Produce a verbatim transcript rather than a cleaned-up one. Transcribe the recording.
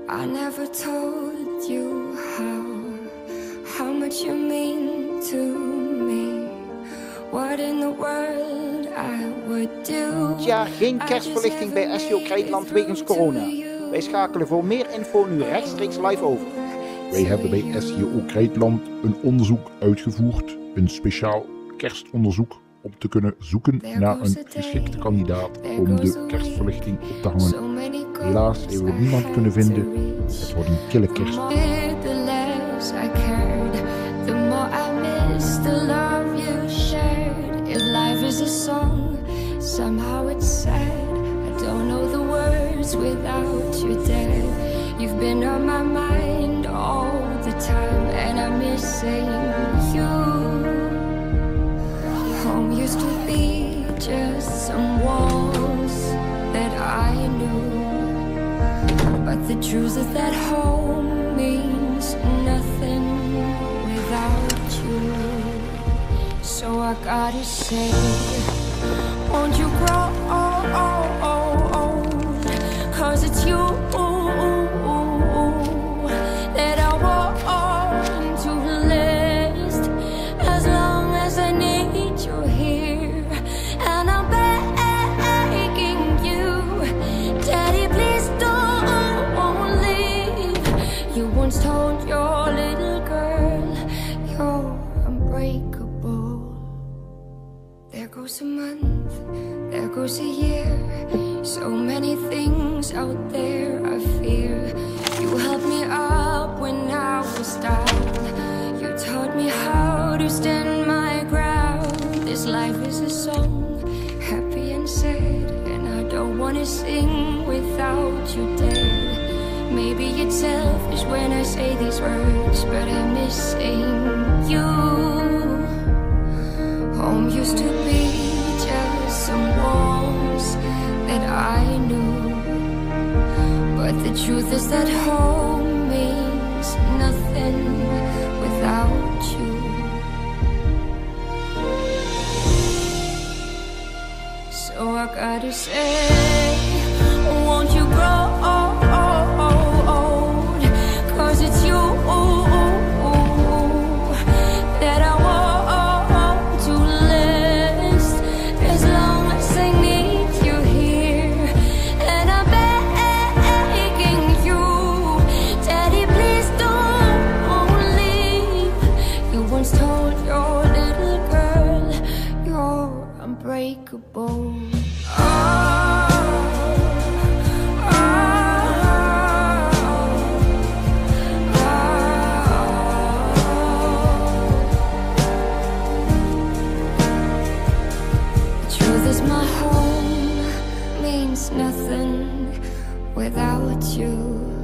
I never told you how, how much you mean to me. What in the world I would do. Dit jaar geen kerstverlichting bij S J O Krijtland wegens corona. Wij schakelen voor meer info nu rechtstreeks live over. Wij hebben bij S J O Krijtland een onderzoek uitgevoerd, een speciaal kerstonderzoek, om te kunnen zoeken naar een geschikte kandidaat om de kerstverlichting op te hangen. Helaas hebben we niemand kunnen vinden. Het wordt een kille kerst. You've been on my mind all the time, and I miss saying you. Home used to be just some walls that I knew, but the truth is that home means nothing without you. So I gotta say, won't you grow old, 'cause it's you that I want to last, as long as I need you here. And I'm begging you, Daddy, please don't leave. You once told your little girl you're unbreakable. There goes a month, there goes a year, so many things out there I fear. You helped me up when I was down. You taught me how to stand my ground. This life is a song, happy and sad, and I don't wanna sing without you dead. Maybe it's selfish when I say these words, but I miss saying you. Home used to be just some walls that I knew, but the truth is that home means nothing without you. So I gotta say, won't you grow old, 'cause it's you that I want to last, as long as I need you here. And I'm begging you, Daddy, please don't leave. You once told your little girl you're unbreakable. My home means nothing without you.